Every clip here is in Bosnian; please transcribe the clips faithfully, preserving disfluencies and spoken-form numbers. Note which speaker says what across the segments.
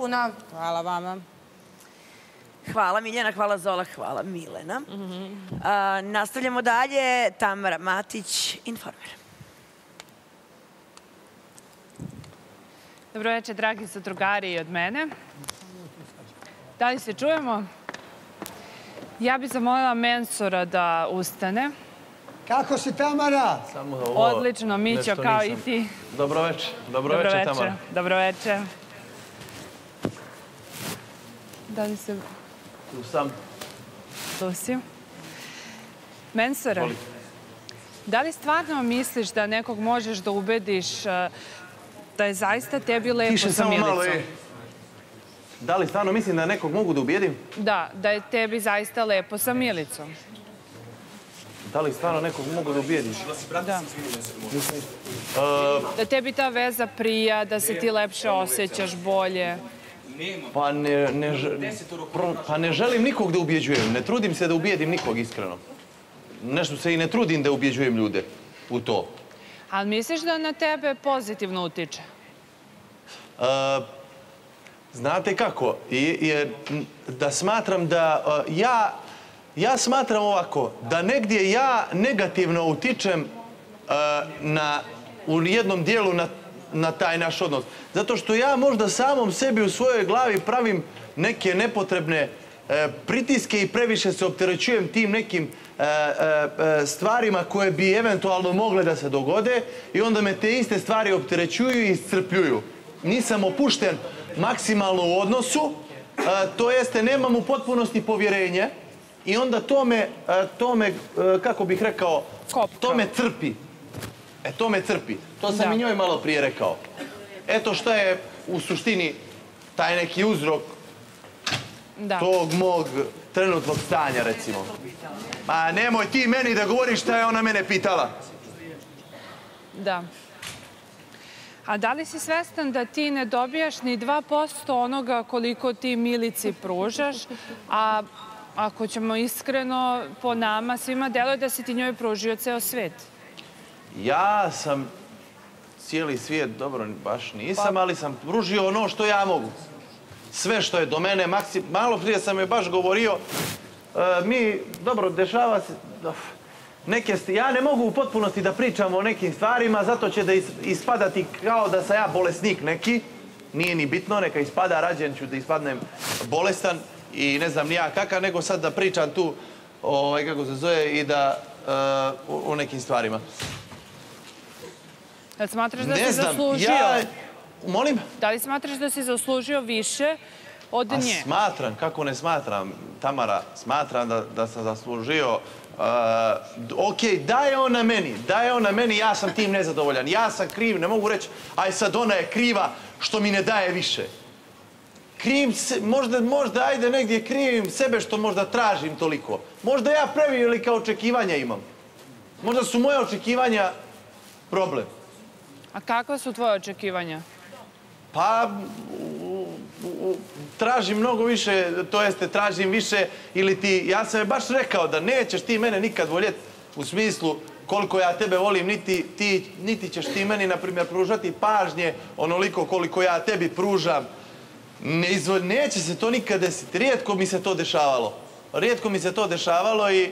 Speaker 1: puno.
Speaker 2: Hvala vama.
Speaker 3: Hvala Miljana, hvala Zola, hvala Milena. Nastavljamo dalje. Tamara Matić, Informer.
Speaker 4: Dobro večer, dragi zadrugari i od mene. Da li se čujemo? Ja bih zamolila Mensura da ustane.
Speaker 5: Kako si, Tamara?
Speaker 4: Odlično, Mićo, kao i ti.
Speaker 6: Dobro večer. Dobro večer, Tamara.
Speaker 4: Dobro večer. Da li se...
Speaker 6: Tu sam.
Speaker 4: Tu si. Mensure, da li stvarno misliš da nekog možeš da ubediš da je zaista tebi lepo sa Milicom?
Speaker 6: Da li stvarno mislim da nekog mogu da ubijedim?
Speaker 4: Da, da je tebi zaista lepo sa Milicom.
Speaker 6: Da li stvarno nekog mogu da ubijedim?
Speaker 4: Da. Da tebi ta veza prija, da se ti lepše osjećaš, bolje.
Speaker 6: Pa ne, ne, pa ne želim nikog da ubjeđujem. Ne trudim se da ubijedim nikog, iskreno. Nešto se i ne trudim da ubjeđujem ljude u to.
Speaker 4: Ali misliš da na tebe pozitivno utiče?
Speaker 6: Znate kako? Da smatram da... Ja, ja smatram ovako, da negdje ja negativno utičem na, u jednom dijelu na na taj naš odnos. Zato što ja možda samom sebi u svojoj glavi pravim neke nepotrebne pritiske i previše se opterećujem tim nekim stvarima koje bi eventualno mogle da se dogode i onda me te iste stvari opterećuju i iscrpljuju. Nisam opušten maksimalno u odnosu, to jeste nemam u potpunosti povjerenje i onda to me, to me, kako bih rekao, to me crpi. E, to me crpi. To sam i njoj malo prije rekao. Eto što je u suštini taj neki uzrok tog mog trenutnog stanja, recimo. Ma nemoj ti meni da govoriš šta je ona mene pitala.
Speaker 4: Da. A da li si svestan da ti ne dobijaš ni dva posto onoga koliko ti Milici pružaš, a ako ćemo iskreno po nama svima deluje da si ti njoj pružio ceo svet?
Speaker 6: Ja sam cijeli svijet, dobro, baš nisam, ali sam pružio ono što ja mogu. Sve što je do mene, malo prije sam je baš govorio, mi, dobro, dešava se, neke, ja ne mogu u potpunosti da pričam o nekim stvarima, zato će da ispadati kao da sam ja bolesnik neki, nije ni bitno, neka ispada, rađen ću da ispadnem bolestan i ne znam ni ja kakav, nego sad da pričam tu, kako se zove, i da o nekim stvarima.
Speaker 4: Da li smatraš da si zaslužio?
Speaker 6: Molim?
Speaker 4: Da li smatraš da si zaslužio više od nje?
Speaker 6: Smatram, kako ne smatram, Tamara, smatram da sam zaslužio. Ok, da je ona meni, da je ona meni, ja sam tim nezadovoljan. Ja sam kriv, ne mogu reći, aj sad ona je kriva što mi ne daje više. Krivim se, možda, ajde negdje krivim sebe što možda tražim toliko. Možda ja prevelika očekivanja imam. Možda su moje očekivanja problem.
Speaker 4: A kakva su tvoje očekivanja?
Speaker 6: Pa, tražim mnogo više, to jeste tražim više ili ti, ja sam je baš rekao da nećeš ti mene nikad voljeti u smislu koliko ja tebe volim, niti ćeš ti meni, na primjer, pružati pažnje onoliko koliko ja tebi pružam. Neće se to nikad desiti. Rijetko mi se to dešavalo. Rijetko mi se to dešavalo i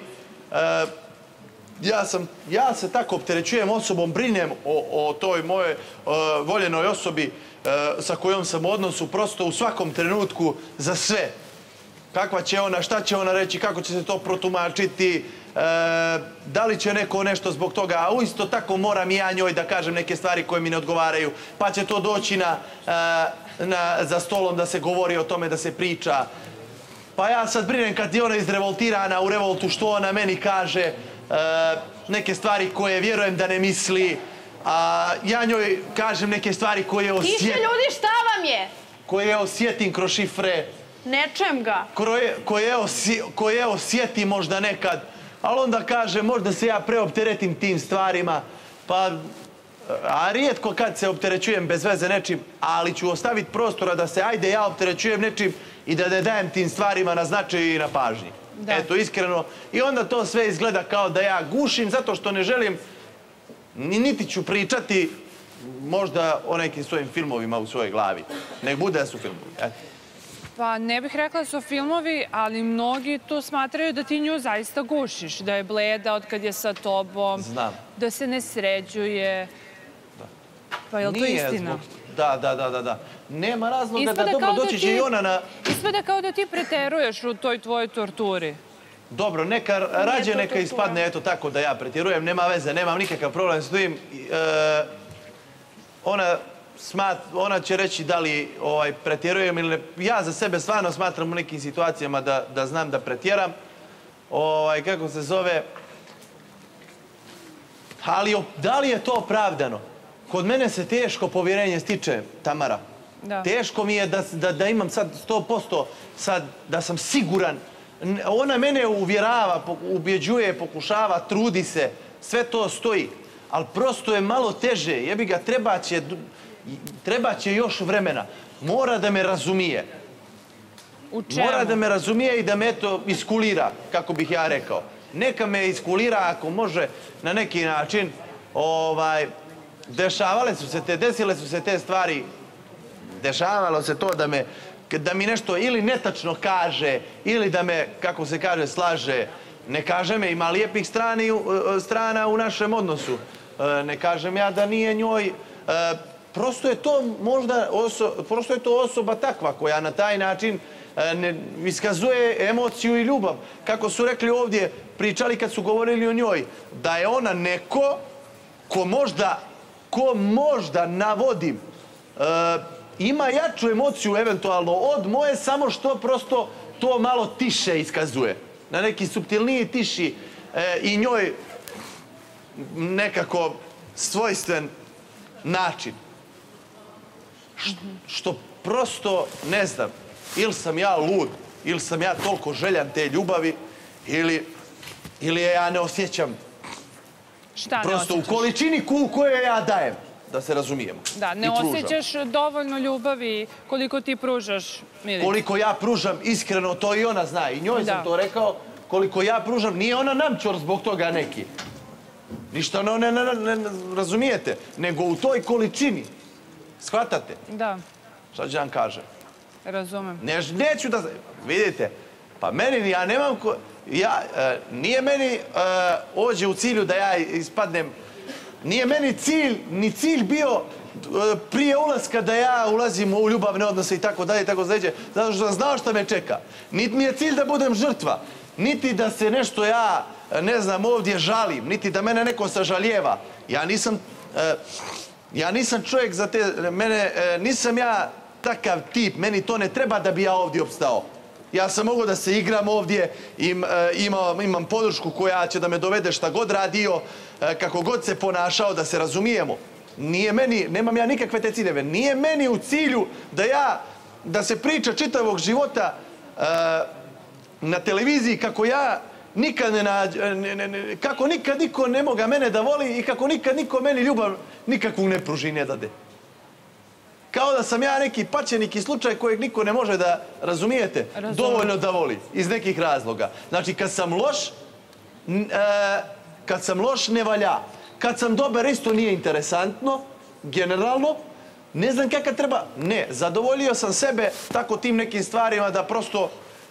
Speaker 6: ja se tako opterećujem osobom, brinem o toj mojoj voljenoj osobi sa kojom sam u odnosu prosto u svakom trenutku za sve. Kakva će ona, šta će ona reći, kako će se to protumačiti, da li će neko nešto zbog toga, a isto tako moram i ja njoj da kažem neke stvari koje mi ne odgovaraju, pa će to doći za stolom da se govori o tome, da se priča. Pa ja sad brinem kad je ona izrevoltirana u revoltu što ona meni kaže, neke stvari koje vjerujem da ne misli, a ja njoj kažem neke stvari koje osjetim.
Speaker 1: Tiše ljudi, šta vam je?
Speaker 6: Koje osjetim kroz šifre.
Speaker 1: Ne čujem ga.
Speaker 6: Koje osjetim možda nekad, ali onda kažem možda se ja preopteretim tim stvarima, pa, a rijetko kad se opterećujem bez veze nečim, ali ću ostaviti prostora da se, ajde, ja opterećujem nečim i da ne dajem tim stvarima na značaju i na pažnji. Eto, iskreno. I onda to sve izgleda kao da ja gušim zato što ne želim, niti ću pričati možda o nekim svojim filmovima u svojoj glavi. Nek bude da su filmovi. Eto.
Speaker 4: Pa ne bih rekla da su filmovi, ali mnogi to smatraju da ti nju zaista gušiš, da je bleda od kad je sa tobom,
Speaker 6: Znam.
Speaker 4: da se ne sređuje. Pa je li to
Speaker 6: Nije
Speaker 4: istina?
Speaker 6: zbog... Da, da, da, da, da. Nema razloga da
Speaker 4: Ispada
Speaker 6: dobro
Speaker 4: kao da
Speaker 6: doći će
Speaker 4: ti-
Speaker 6: i ona na...
Speaker 4: Ispada kao da ti preteruješ u toj tvojoj torturi.
Speaker 6: Dobro, neka, rađe
Speaker 4: to
Speaker 6: neka
Speaker 4: tortura.
Speaker 6: ispadne eto tako da ja pretjerujem, nema veze, nemam nikakav problem s tim. E, ona, smat, ona će reći da li ovaj, pretjerujem ili ne. Ja za sebe stvarno smatram u nekim situacijama da, da znam da pretjeram. Ovaj, kako se zove... Ali o- da li je to opravdano? Kod mene se teško povjerenje stiče, Tamara.
Speaker 4: Da.
Speaker 6: Teško mi je da, da, da imam sad sto posto, sad da sam siguran. N- Ona mene uvjerava, po- ubjeđuje, pokušava, trudi se. Sve to stoji. Ali prosto je malo teže. Jebi ga, treba će, du- treba će još vremena. Mora da me razumije.
Speaker 4: U čemu?
Speaker 6: Mora da me razumije i da me to iskulira, kako bih ja rekao. Neka me iskulira ako može na neki način. Ovaj, dešavale su se te, desile su se te stvari. Dešavalo se to da me, da mi nešto ili netačno kaže, ili da me, kako se kaže, slaže. Ne kaže me, ima lijepih strani, strana u našem odnosu. E, Ne kažem ja da nije njoj... e, Prosto je to možda oso, prosto je to osoba takva koja na taj način e, ne iskazuje emociju i ljubav. Kako su rekli ovdje, pričali kad su govorili o njoj, da je ona neko ko možda, ko možda navodim, e, ima jaču emociju eventualno od moje, samo što prosto to malo tiše iskazuje. Na neki suptilniji, tiši e, i njoj nekako svojstven način. Š- Što prosto, ne znam, ili sam ja lud, ili sam ja toliko željan te ljubavi, ili, ili je ja ne osjećam
Speaker 4: Šta ne
Speaker 6: prosto u
Speaker 4: osjećaš?
Speaker 6: količini ku koje ja dajem, da se razumijemo.
Speaker 4: Da, ne
Speaker 6: i pružam.
Speaker 4: osjećaš dovoljno ljubavi koliko ti pružaš, Milica.
Speaker 6: Koliko ja pružam, iskreno, to i ona zna. I njoj
Speaker 4: Da.
Speaker 6: sam to rekao, koliko ja pružam, nije ona namčor zbog toga neki. Ništa no, ne, ne, ne, ne razumijete, nego u toj količini. Shvatate?
Speaker 4: Da,
Speaker 6: Šta ću vam kažem?
Speaker 4: razumem.
Speaker 6: Ne, neću da... Vidite, pa meni, ja nemam... Ko, ja, e, nije meni e, ođe u cilju da ja ispadnem... Nije meni cilj, ni cilj bio e, prije ulaska da ja ulazim u ljubavne odnose i tako dalje i tako dalje, zato što sam znao šta me čeka. Niti mi je cilj da budem žrtva, niti da se nešto ja, ne znam, ovdje žalim, niti da mene neko sažaljeva. Ja nisam... E, Ja nisam čovjek za te, mene, e, nisam ja takav tip, meni to ne treba da bi ja ovdje opstao. Ja sam mogao da se igram ovdje, im, e, imam, imam podršku koja će da me dovede šta god radio, e, kako god se ponašao, da se razumijemo. Nije meni, nemam ja nikakve te ciljeve, nije meni u cilju da ja, da se priča čitavog života e, na televiziji kako ja nikad ne nađe, ne, ne, ne, kako nikad niko ne moga mene da voli i kako nikad niko meni ljubav nikakvu ne pruži i ne dade. Kao da sam ja neki pačenik i slučaj kojeg niko ne može da, razumijete,
Speaker 4: Razumem.
Speaker 6: dovoljno da voli iz nekih razloga. Znači, kad sam loš, n- e, kad sam loš ne valja. Kad sam dobar isto nije interesantno, generalno. Ne znam kakav treba, ne, zadovoljio sam sebe tako tim nekim stvarima da prosto,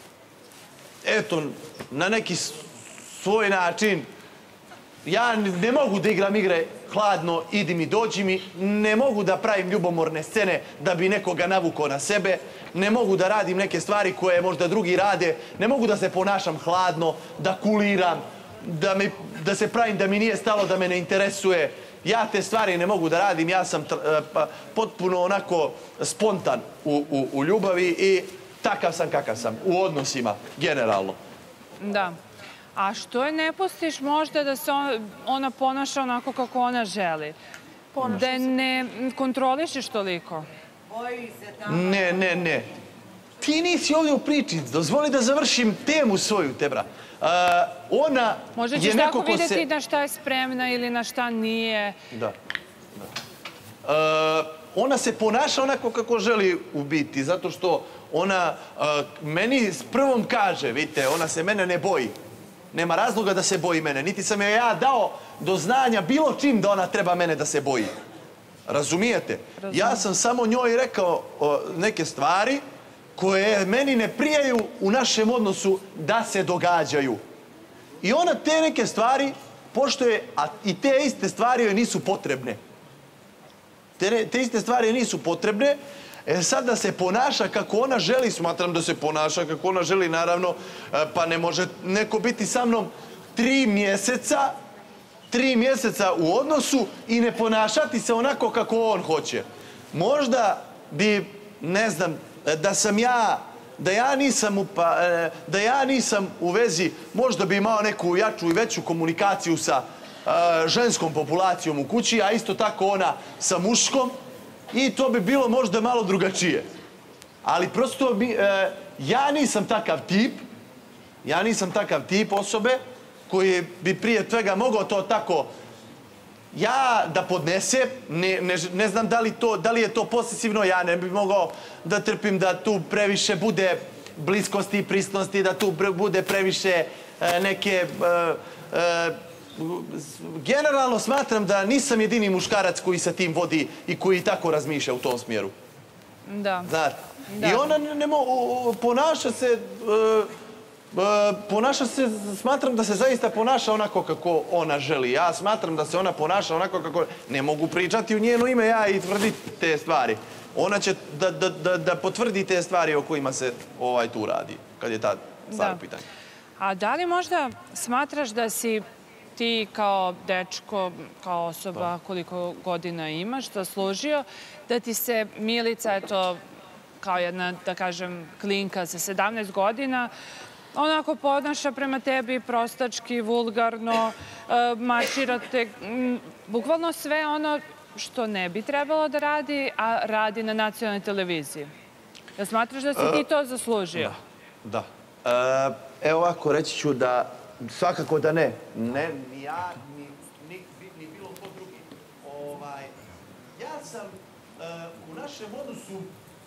Speaker 6: eto, na neki s- svoj način, ja n- ne mogu da igram igre hladno, idi mi, dođi mi, ne mogu da pravim ljubomorne scene da bi nekoga navukao na sebe, ne mogu da radim neke stvari koje možda drugi rade, ne mogu da se ponašam hladno, da kuliram, da, mi, da se pravim da mi nije stalo, da me ne interesuje. Ja te stvari ne mogu da radim, ja sam tr- e, pa, potpuno onako spontan u, u, u ljubavi i takav sam kakav sam, u odnosima, generalno.
Speaker 4: Da. A što je ne pustiš možda da se on- ona ponaša onako kako ona želi? Da je ne kontrolišeš toliko?
Speaker 6: Ne, ne, ne. Ti nisi ovdje u priči, dozvoli da završim temu svoju, Tebra. Uh, ona
Speaker 4: Možda
Speaker 6: je
Speaker 4: ćeš
Speaker 6: neko
Speaker 4: tako
Speaker 6: ko
Speaker 4: vidjeti
Speaker 6: se...
Speaker 4: na šta je spremna ili na šta nije.
Speaker 6: Da. da. Uh, ona se ponaša onako kako želi u biti, zato što ona uh, meni s prvom kaže, vidite, ona se mene ne boji. Nema razloga da se boji mene, niti sam joj ja dao do znanja bilo čim da ona treba mene da se boji. Uh, Razumijete? Ja sam samo njoj rekao neke stvari koje meni ne prijaju u našem odnosu da se događaju. I ona te neke stvari poštuje, a i te iste stvari joj nisu potrebne. Te, te iste stvari joj nisu potrebne. E sad da se ponaša kako ona želi, smatram da se ponaša kako ona želi, naravno, pa ne može neko biti sa mnom tri mjeseca, tri mjeseca u odnosu i ne ponašati se onako kako on hoće. Možda bi, ne znam, da sam ja, da ja nisam u, pa, da ja nisam u vezi, možda bi imao neku jaču i veću komunikaciju sa uh, ženskom populacijom u kući, a isto tako ona sa muškom, i to bi bilo možda malo drugačije. Ali prosto bi, uh, ja nisam takav tip, ja nisam takav tip osobe koji bi prije svega mogao to tako ja da podnesem, ne, ne, ne znam da li, to, da li je to posesivno, ja ne bi mogao da trpim da tu previše bude bliskosti i prisnosti, da tu bude previše e, neke... E, e, generalno smatram da nisam jedini muškarac koji sa tim vodi i koji tako razmišlja u tom smjeru.
Speaker 4: Da.
Speaker 6: Znate?
Speaker 4: Da.
Speaker 6: I ona ne, ne mo, ponaša se... E, ponaša se, smatram da se zaista ponaša onako kako ona želi. Ja smatram da se ona ponaša onako kako... Ne mogu pričati u njeno ime ja i tvrditi te stvari. Ona će da, da, da, da potvrdi te stvari o kojima se ovaj tu radi, kad je ta stvar u pitanju.
Speaker 4: A da li možda smatraš da si ti kao dečko, kao osoba koliko godina imaš, zaslužio da ti se Milica, eto, kao jedna, da kažem, klinka sa sedamnaest godina, onako ponaša prema tebi prostački, vulgarno, marširate, bukvalno sve ono što ne bi trebalo da radi, a radi na nacionalnoj televiziji. Ja smatraš da si ti to zaslužio?
Speaker 6: Da. Da. Evo ovako, reći ću da svakako da ne. Ne, ni ja, ni, ni, ni bilo ko drugi. Ovaj, ja sam u našem odnosu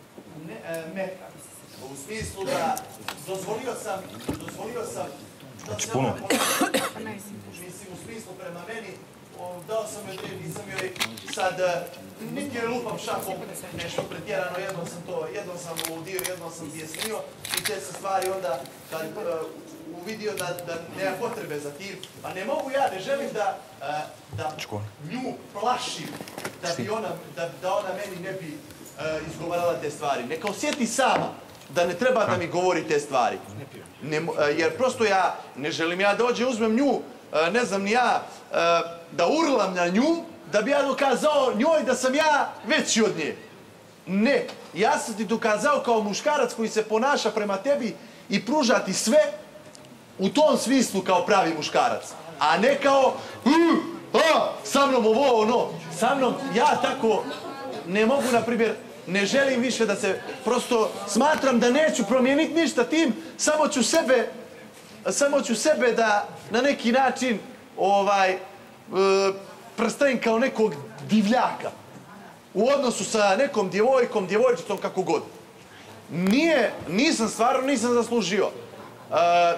Speaker 6: mekan. U smislu da dozvolio sam, dozvolio sam da se ona ponaša, mislim, u smislu prema meni, dao sam joj, nisam joj sad, niti joj lupam šakom nešto pretjerano, jednom sam to, jednom sam uludio, jednom sam bjesnio i te se stvari onda, kad uvidio da, da nema potrebe za tim, a ne mogu ja, ne želim da, da nju plašim, da bi ona, da, da ona meni ne bi izgovarala te stvari. Neka osjeti sama da ne treba da mi govori te stvari. Ne, jer prosto ja, ne želim ja da ođe uzmem nju, ne znam ni ja, da urlam na nju, da bi ja dokazao njoj da sam ja veći od nje. Ne. Ja sam ti dokazao kao muškarac koji se ponaša prema tebi i pruža ti sve u tom smislu kao pravi muškarac. A ne kao, a, sa mnom ovo, ono, sa mnom, ja tako ne mogu, na primjer, ne želim više da se, prosto smatram da neću promijeniti ništa tim, samo ću sebe, samo ću sebe da na neki način ovaj, e, predstavim kao nekog divljaka u odnosu sa nekom djevojkom, djevojčicom, kako god. Nije, nisam stvarno, nisam zaslužio. E,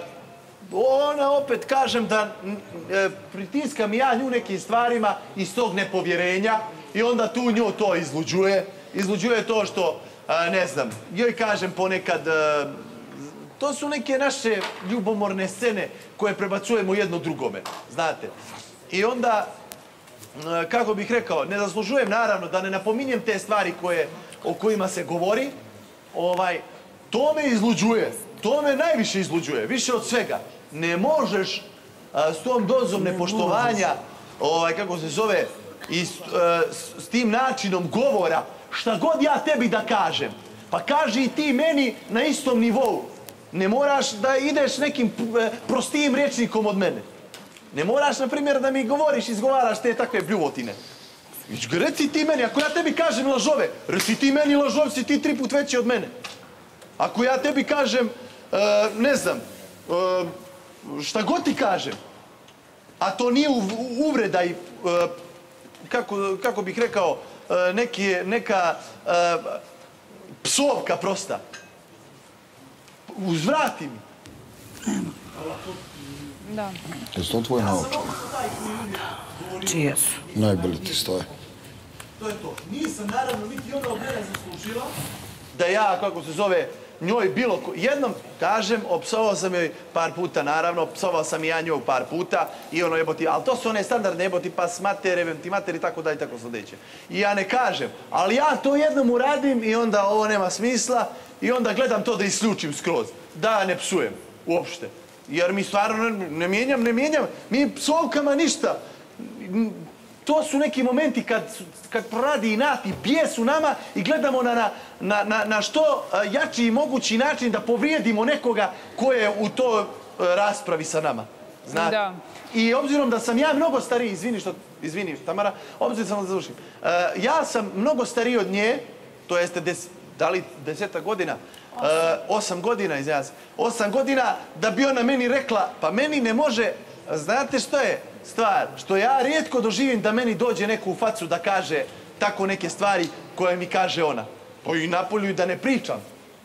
Speaker 6: ona opet, kažem da e, pritiskam ja nju nekim stvarima iz tog nepovjerenja i onda tu nju to izluđuje. Izluđuje to što, ne znam, joj kažem ponekad, to su neke naše ljubomorne scene koje prebacujemo jedno drugome, znate. I onda, kako bih rekao, ne zaslužujem naravno da ne napominjem te stvari koje, o kojima se govori, ovaj, to me izluđuje, to me najviše izluđuje, više od svega. Ne možeš a, s tom dozom nepoštovanja, ovaj, kako se zove, i s, a, s, s tim načinom govora, šta god ja tebi da kažem, pa kaži i ti meni na istom nivou. Ne moraš da ideš nekim prostijim rječnikom od mene. Ne moraš, na primjer, da mi govoriš, izgovaraš te takve bljuvotine. Reci ti meni, ako ja tebi kažem lažove, reci ti meni lažov, si ti tri put veći od mene. Ako ja tebi kažem, ne znam, šta god ti kažem, a to nije uvreda i, kako, kako bih rekao, Neki, neka uh, psovka prosta. Uzvrati mi.
Speaker 4: Da.
Speaker 2: Jesu to tvoje naočare?
Speaker 3: Čije su?
Speaker 2: Najbolje ti stoje.
Speaker 6: To je to. Nisam, naravno, niti ona od mene zaslužila da ja, kako se zove, njoj bilo ko... Jednom, kažem, opsovao sam joj par puta, naravno, opsovao sam i ja njoj par puta i ono jeboti, ali to su one standardne jeboti, pas mater, evem ti mater i tako dalje, tako sljedeće. I ja ne kažem, ali ja to jednom uradim i onda ovo nema smisla i onda gledam to da isključim skroz, da ne psujem uopšte. Jer mi stvarno ne mijenjam, ne mijenjam, mi psovkama ništa. To su neki momenti kad, kad proradi inat i bijes u nama i gledamo na, na, na, na što jači i mogući način da povrijedimo nekoga ko je u toj raspravi sa nama. Znate?
Speaker 4: Da.
Speaker 6: I obzirom da sam ja mnogo stariji, izvini što, izvini Tamara, obzirom sam da završim. Uh, ja sam mnogo stariji od nje, to jeste des, da li deseta godina, uh, osam godina, izvinjam se, osam godina da bi ona meni rekla, pa meni ne može, znate što je stvar? Što ja rijetko doživim da meni dođe neko u facu da kaže tako neke stvari koje mi kaže ona. Pa i napolju da ne pričam.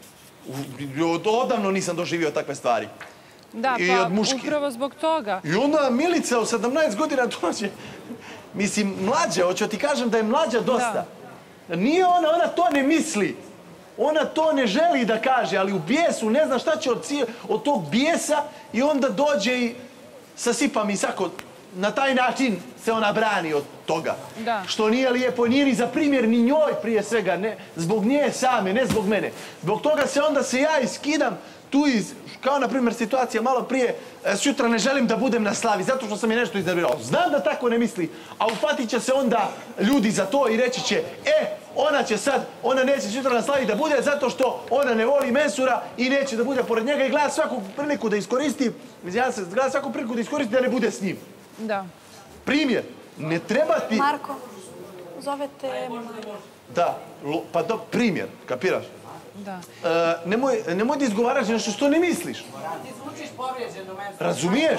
Speaker 6: Odavno nisam doživio takve stvari.
Speaker 4: Da,
Speaker 6: I
Speaker 4: pa
Speaker 6: od muški.
Speaker 4: upravo zbog toga.
Speaker 6: I onda Milica u sedamnaest godina dođe. Mislim, mlađa, hoću ti kažem da je mlađa dosta. Da. Nije ona, ona to ne misli. Ona to ne želi da kaže, ali u bijesu ne zna šta će od, od tog bijesa i onda dođe i sasipa mi sako. Na taj način se ona brani od toga.
Speaker 4: Da. Što
Speaker 6: nije lijepo, nije ni za primjer ni njoj prije svega, ne, zbog nje same, ne zbog mene. Zbog toga se onda se ja iskidam tu iz, kao na primjer situacija malo prije, sutra ne želim da budem na slavi, zato što sam je nešto iznervirao. Znam da tako ne misli, a ufatit će se onda ljudi za to i reći će, e, ona će sad, ona neće sutra na slavi da bude zato što ona ne voli Mensura i neće da bude pored njega i gleda svaku priliku da iskoristi, ja se gleda svaku priliku da iskoristi da ne bude s njim.
Speaker 4: Da.
Speaker 6: Primjer, ne treba ti...
Speaker 2: Marko, zovete...
Speaker 6: Da, pa do, primjer, kapiraš?
Speaker 4: Da.
Speaker 6: E, nemoj, nemoj da izgovaraš nešto što ne misliš.
Speaker 7: Ti zvučiš povrijeđeno, Mensur.
Speaker 6: Razumiješ?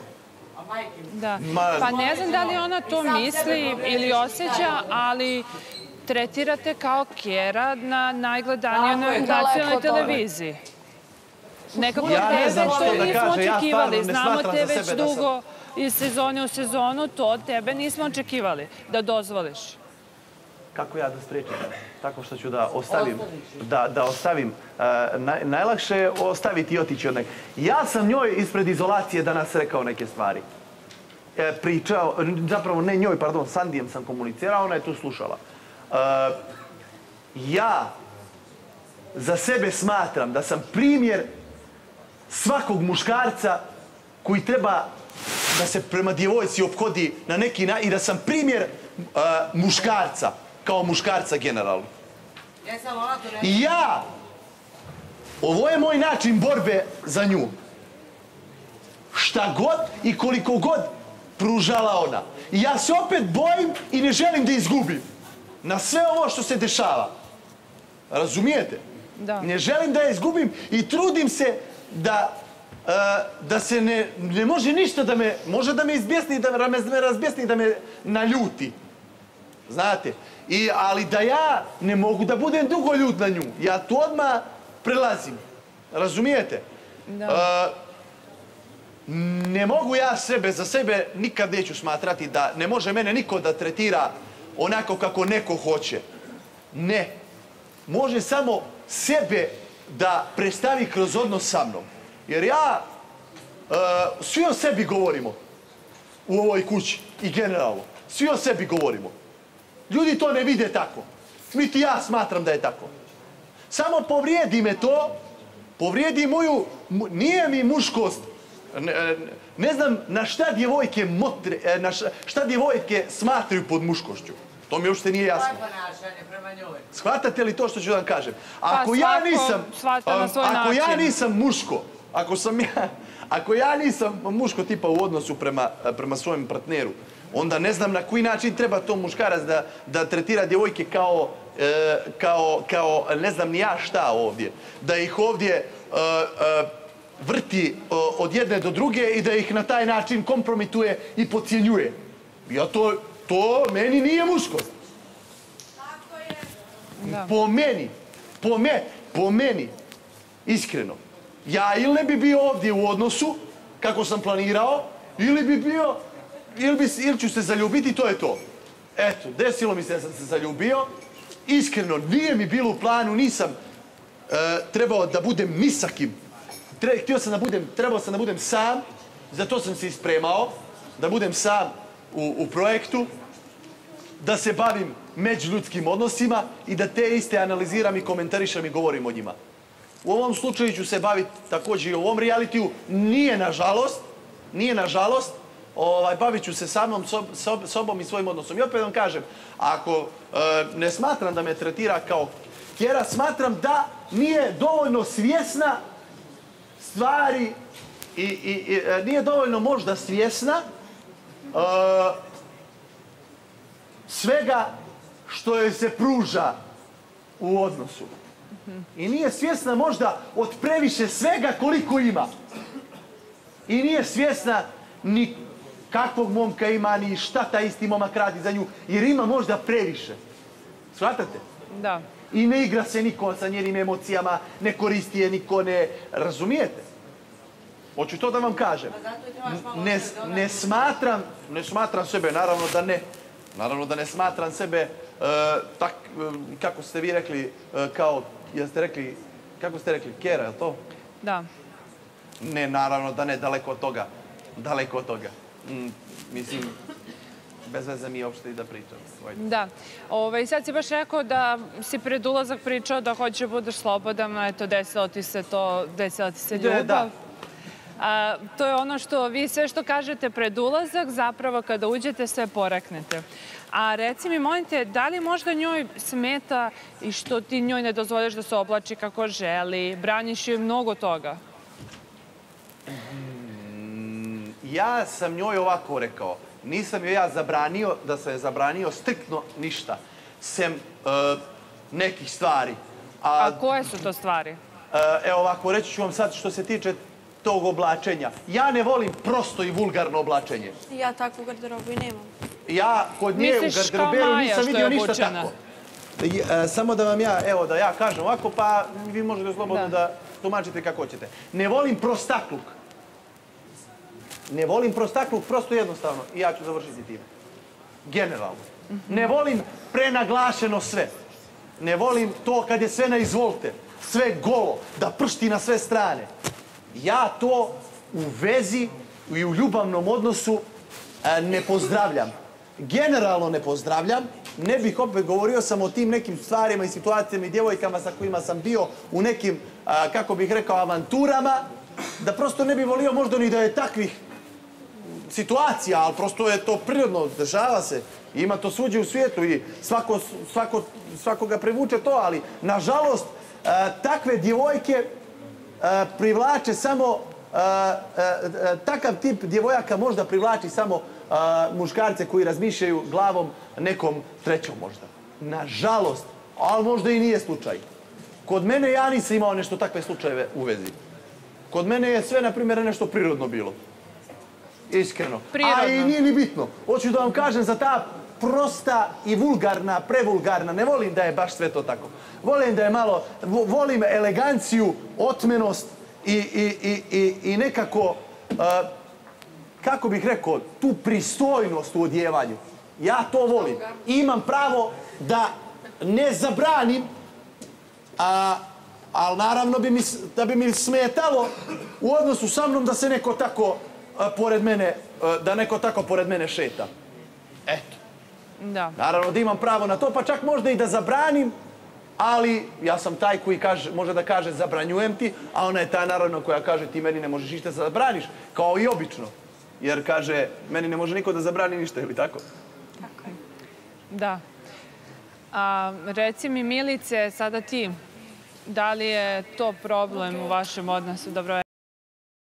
Speaker 4: Da.
Speaker 6: Ma...
Speaker 4: Pa ne znam da li ona to misli ili osjeća, ali tretirate kao kjera na najgledanijoj nacionalnoj televiziji. Nekako
Speaker 6: Ja ne znam što da
Speaker 4: nismo
Speaker 6: kaže, ja
Speaker 4: očekivali.
Speaker 6: stvarno ne
Speaker 4: Znamo
Speaker 6: smatram
Speaker 4: te
Speaker 6: za
Speaker 4: već
Speaker 6: sebe da sam...
Speaker 4: dugo iz sezone u sezonu, to od tebe nismo očekivali da dozvoliš.
Speaker 6: Kako ja da spriječim? Tako što ću da ostavim, da, da ostavim. Uh, naj, najlakše je ostaviti i otići od nekog. Ja sam njoj ispred izolacije danas rekao neke stvari. E, pričao, zapravo ne njoj, pardon, s Andijem sam komunicirao, ona je tu slušala. Uh, ja za sebe smatram da sam primjer svakog muškarca koji treba da se prema djevojci ophodi na neki način i da sam primjer uh, muškarca, kao muškarca generalno. I ja, ovo je moj način borbe za nju. Šta god i koliko god pružala ona. I ja se opet bojim i ne želim da izgubim na sve ovo što se dešava. Razumijete?
Speaker 4: Da.
Speaker 6: Ne želim da je izgubim i trudim se da, uh, da se ne, ne može ništa da me, može da me izbjesni, da me razbjesni, da me naljuti. Znate? I, ali da ja ne mogu da budem dugo ljut na nju. Ja tu odmah prelazim. Razumijete?
Speaker 4: Da.
Speaker 6: Uh, ne mogu ja sebe, za sebe nikad neću smatrati da ne može mene niko da tretira onako kako neko hoće. Ne. Može samo sebe da predstavi kroz odnos sa mnom. Jer ja, uh, svi o sebi govorimo u ovoj kući i generalno. Svi o sebi govorimo. Ljudi to ne vide tako. Niti ja smatram da je tako. Samo povrijedi me to, povrijedi moju, nije mi muškost. Ne, ne znam na šta djevojke motre, na šta djevojke smatraju pod muškošću. To mi uopšte nije jasno.
Speaker 7: To je ponašanje prema njoj.
Speaker 6: Shvatate li to što ću da vam kažem? Ako
Speaker 4: Pa
Speaker 6: ja nisam,
Speaker 4: shvata na svoj
Speaker 6: ako
Speaker 4: način.
Speaker 6: ja nisam muško, ako sam ja, ako ja nisam muško tipa u odnosu prema, prema svojem partneru, onda ne znam na koji način treba to muškarac da, da tretira djevojke kao, e, kao, kao ne znam ni ja šta ovdje. Da ih ovdje e, e, vrti e, od jedne do druge i da ih na taj način kompromituje i podcjenjuje. Ja to, to meni nije muškost.
Speaker 4: Da.
Speaker 6: Po meni, po, me, po meni, iskreno, ja ili ne bi bio ovdje u odnosu, kako sam planirao, ili bi bio, ili, bi, ili ću se zaljubiti, to je to. eto, desilo mi se da sam se zaljubio. Iskreno, nije mi bilo u planu, nisam e, trebao da budem ni sa kim. Tre, htio sam da budem, trebao sam da budem sam, zato sam se ispremao, da budem sam u, u projektu, da se bavim međuljudskim odnosima i da te iste analiziram i komentarišem i govorim o njima. U ovom slučaju ću se baviti također i u ovom realitiju. Nije nažalost, nije nažalost, ovaj, bavit ću se samom sob, sob, sobom i svojim odnosom. I opet vam kažem, ako e, ne smatram da me tretira kao kjera, smatram da nije dovoljno svjesna stvari i, i, i e, nije dovoljno možda svjesna e, svega što joj se pruža u odnosu. I nije svjesna možda od previše svega koliko ima. I nije svjesna ni kakvog momka ima, ni šta taj isti momak radi za nju, jer ima možda previše. Shvatate?
Speaker 4: Da.
Speaker 6: I ne igra se niko sa njenim emocijama, ne koristi je niko, ne razumijete? Hoću to da vam kažem. Ne, ne smatram, ne smatram sebe, naravno da ne. Naravno da ne smatram sebe, uh, tak, uh, kako ste vi rekli, uh, kao, jeste rekli, kako ste rekli, kjera, je li to?
Speaker 4: Da.
Speaker 6: Ne, naravno da ne, daleko od toga. Daleko od toga. Mm, mislim, bez veze mi uopšte i da pričam.
Speaker 4: Da. Ove, sad si baš rekao da si pred ulazak pričao da hoćeš da budeš slobodan, eto, desilo ti se to, desila ti se ljubav.
Speaker 6: Da.
Speaker 4: A, to je ono što vi sve što kažete pred ulazak, zapravo kada uđete sve poreknete. A reci mi, molim te, da li možda njoj smeta i što ti njoj ne dozvoljaš da se oblači kako želi, braniš joj mnogo toga?
Speaker 6: Mm, ja sam njoj ovako rekao. Nisam joj ja zabranio, da sam je zabranio striktno ništa. Sem uh, nekih stvari.
Speaker 4: A, A koje su to stvari?
Speaker 6: Uh, evo ovako, reći ću vam sad što se tiče tog oblačenja. Ja ne volim prosto i vulgarno oblačenje.
Speaker 2: Ja takvu garderobu i nemam.
Speaker 6: Ja kod nje u garderoberu nisam vidio ništa tako. I, e, samo da vam ja, evo da ja kažem ovako, pa vi možete slobodno da, da tumačite kako hoćete. Ne volim prostakluk. Ne volim prostakluk, prosto jednostavno. I ja ću završiti time. Generalno. Mm-hmm. Ne volim prenaglašeno sve. Ne volim to kad je sve na izvolte. Sve golo, da pršti na sve strane. Ja to u vezi i u ljubavnom odnosu e, ne pozdravljam. Generalno ne pozdravljam. Ne bih opet govorio sam o tim nekim stvarima i situacijama i djevojkama sa kojima sam bio u nekim, a, kako bih rekao, avanturama, da prosto ne bih volio možda ni da je takvih situacija, ali prosto je to prirodno, dešava se. Ima to svuđe u svijetu i svako, svako, svakoga privuče to, ali nažalost a, takve djevojke a, privlače samo, a, a, a, takav tip djevojaka možda privlači samo a, muškarce koji razmišljaju glavom nekom trećom možda. Nažalost, ali možda i nije slučaj. Kod mene ja nisam imao nešto takve slučajeve u vezi. Kod mene je sve, na primjer, nešto prirodno bilo. Iskreno.
Speaker 4: Prirodno.
Speaker 6: A i nije ni bitno. Hoću da vam kažem za ta prosta i vulgarna, prevulgarna, ne volim da je baš sve to tako. Volim da je malo, volim eleganciju, otmenost i, i, i, i, i nekako, uh, kako bih rekao, tu pristojnost u odjevanju. Ja to volim. Imam pravo da ne zabranim, a, ali naravno bi mi, da bi mi smetalo u odnosu sa mnom da se neko tako a, pored mene, a, da neko tako pored mene šeta. Eto.
Speaker 4: Da.
Speaker 6: Naravno da imam pravo na to, pa čak možda i da zabranim, ali ja sam taj koji kaže, može da kaže zabranjujem ti, a ona je ta naravno koja kaže ti meni ne možeš ništa da zabraniš, kao i obično. Jer kaže, meni ne može niko da zabrani ništa, ili tako?
Speaker 2: Tako je.
Speaker 4: Da. A, reci mi, Milice, sada ti, da li je to problem u vašem odnosu? Dobro.